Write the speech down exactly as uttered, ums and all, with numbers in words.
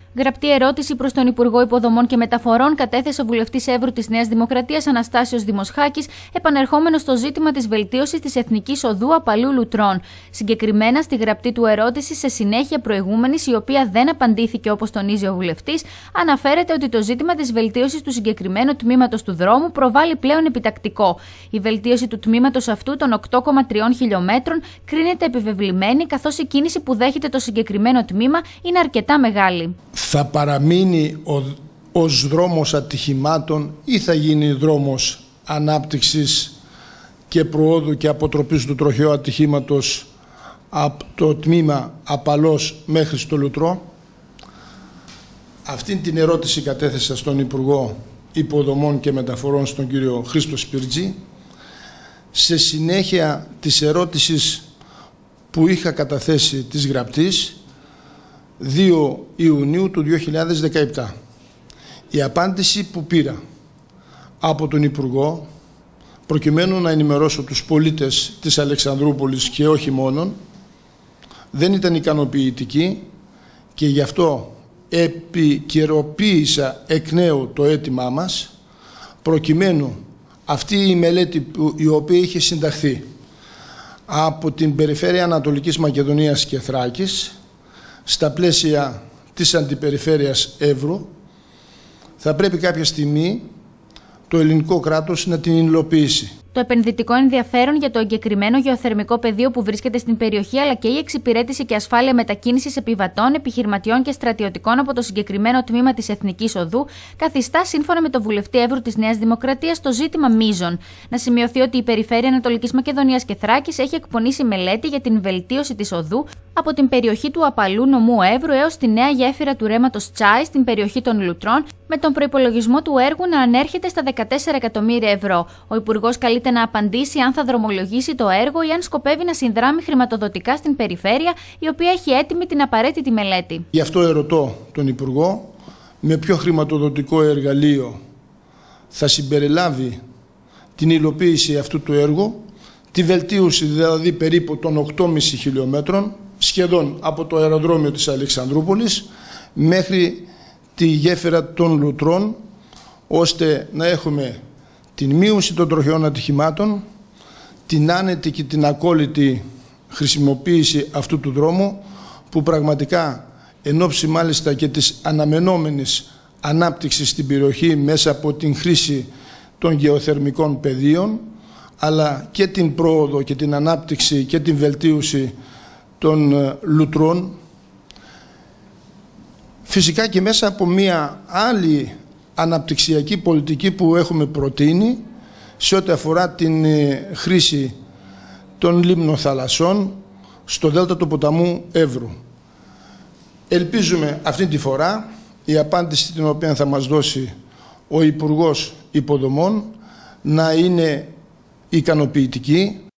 Γραπτή ερώτηση προς τον Υπουργό Υποδομών και Μεταφορών κατέθεσε ο βουλευτής Εύρου της Νέας Δημοκρατίας Αναστάσιος Δημοσχάκης, επανερχόμενος στο ζήτημα της βελτίωσης της Εθνικής Οδού Απαλού Λουτρών. Συγκεκριμένα στη γραπτή του ερώτηση, σε συνέχεια προηγούμενης, η οποία δεν απαντήθηκε όπως τονίζει ο βουλευτής, αναφέρεται ότι το ζήτημα της βελτίωσης του συγκεκριμένου τμήματος του δρόμου προβάλλει πλέον επιτακτικό. Η βελτίωση του τμήματος αυτού των οκτώ κόμμα τρία χιλιομέτρων κρίνεται επιβεβλημένη, καθώς η κίνηση που δέχεται το συγκεκριμένο τμήμα είναι αρκετά μεγάλη. Θα παραμείνει ο, ως δρόμος ατυχημάτων ή θα γίνει δρόμος ανάπτυξης και προόδου και αποτροπής του τροχαίου ατυχήματος από το τμήμα Απαλός μέχρι στο Λουτρό? Αυτή την ερώτηση κατέθεσα στον Υπουργό Υποδομών και Μεταφορών, στον κύριο Χρήστο Σπιρτζή, σε συνέχεια της ερώτησης που είχα καταθέσει της γραπτής δύο Ιουνίου του δύο χιλιάδες δεκαεπτά. Η απάντηση που πήρα από τον Υπουργό, προκειμένου να ενημερώσω τους πολίτες της Αλεξανδρούπολης και όχι μόνον, δεν ήταν ικανοποιητική και γι' αυτό επικαιροποίησα εκ νέου το αίτημά μας, προκειμένου αυτή η μελέτη που, η οποία είχε συνταχθεί από την Περιφέρεια Ανατολικής Μακεδονίας και Θράκης στα πλαίσια της Αντιπεριφέρειας Εύρου, θα πρέπει κάποια στιγμή το ελληνικό κράτος να την υλοποιήσει. Το επενδυτικό ενδιαφέρον για το εγκεκριμένο γεωθερμικό πεδίο που βρίσκεται στην περιοχή, αλλά και η εξυπηρέτηση και ασφάλεια μετακίνησης επιβατών, επιχειρηματιών και στρατιωτικών από το συγκεκριμένο τμήμα της Εθνικής Οδού, καθιστά, σύμφωνα με τον βουλευτή Εύρου της Νέας Δημοκρατίας, το ζήτημα μείζον. Να σημειωθεί ότι η Περιφέρεια Ανατολικής Μακεδονίας και Θράκης έχει εκπονήσει μελέτη για την βελτίωση της οδού από την περιοχή του Απαλού νομού Εύρου έως τη νέα γέφυρα του ρέματος Τσάι στην περιοχή των Λουτρών, με τον προϋπολογισμό του έργου να ανέρχεται στα δεκατέσσερα εκατομμύρια ευρώ. Ο Υπουργός καλείται να απαντήσει αν θα δρομολογήσει το έργο ή αν σκοπεύει να συνδράμει χρηματοδοτικά στην περιφέρεια, η οποία έχει έτοιμη την απαραίτητη μελέτη. Γι' αυτό ερωτώ τον Υπουργό με ποιο χρηματοδοτικό εργαλείο θα συμπεριλάβει την υλοποίηση αυτού του έργου, τη βελτίωση δηλαδή περίπου των οκτώ κόμμα πέντε χιλιομέτρων, σχεδόν από το αεροδρόμιο της Αλεξανδρούπολης μέχρι τη γέφυρα των Λουτρών, ώστε να έχουμε την μείωση των τροχαίων ατυχημάτων, την άνετη και την ακόλητη χρησιμοποίηση αυτού του δρόμου, που πραγματικά εν ώψη μάλιστα και της αναμενόμενης ανάπτυξης στην περιοχή μέσα από την χρήση των γεωθερμικών πεδίων, αλλά και την πρόοδο και την ανάπτυξη και την βελτίωση των Λουτρών, φυσικά και μέσα από μία άλλη αναπτυξιακή πολιτική που έχουμε προτείνει σε ό,τι αφορά την χρήση των λίμνων θαλασσών στο δέλτα του ποταμού Εύρου. Ελπίζουμε αυτή τη φορά η απάντηση την οποία θα μας δώσει ο Υπουργός Υποδομών να είναι ικανοποιητική,